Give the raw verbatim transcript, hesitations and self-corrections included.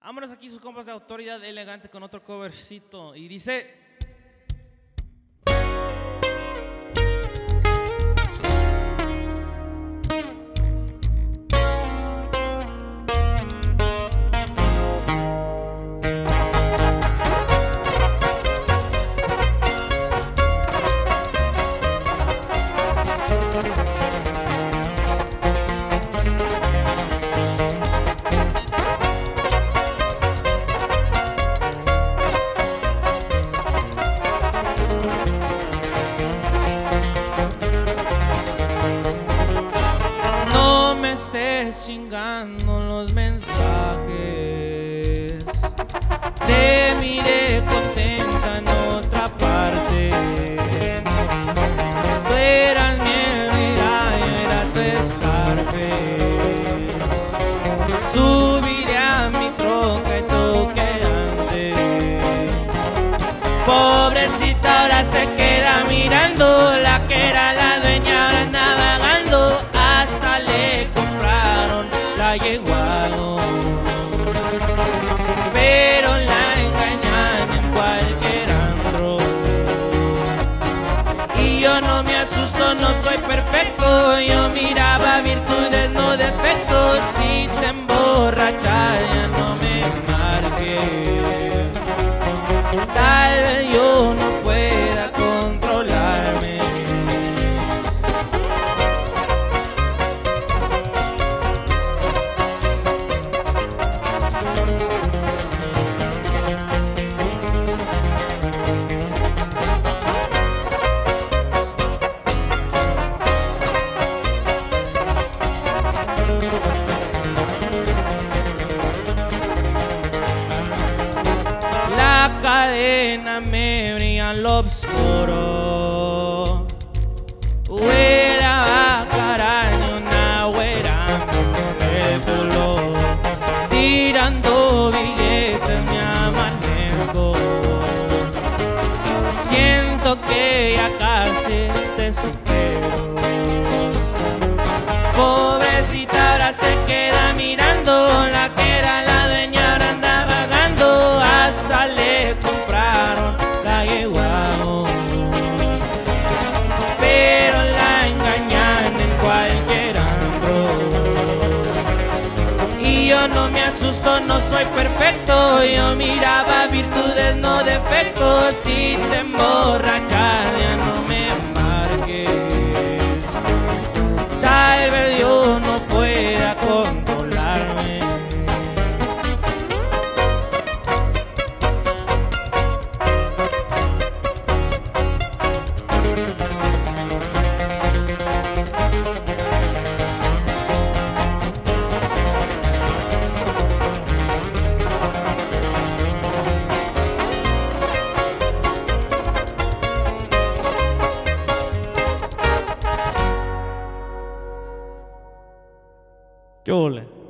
Vámonos aquí sus compas de Autoridad Elegante con otro covercito y dice... No me estés chingando los mensajes. Te miré contenta en otra parte. Tú eras mi herida, yo era tu escarpe. Subiré a mi troca y toqué antes. Pobrecita ahora se queda mirando. La que era la dueña ahora anda vagando. Hasta le compraron la yeguado, pero la engañan en cualquier andro. Y yo no me asusto, no soy perfecto. Yo miraba virtudes, no defectos. Si te emborrachas ya no me marques. Tal vez yo no pueda controlarme. La cadena me brilla en lo oscuro. Güera bacara ni una güera el culo. Tirando billetes me amanezco. Siento que ya casi te supero. Pobrecita ahora se queda mirando. La que era la dueña ahora anda vagando. Hasta le compraron la yeguao, pero la engañan en cualquier andro. Y yo no me asusto, no soy perfecto. Yo miraba virtudes, no defectos. Si te emborrachas ya no me marques. Tal vez yo no pueda controlarme. ¿Qué ole?